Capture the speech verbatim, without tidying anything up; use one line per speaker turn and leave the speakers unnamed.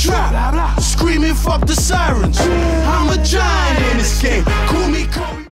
trap, screaming fuck the sirens. I'm a giant in this game. Call me Kobe.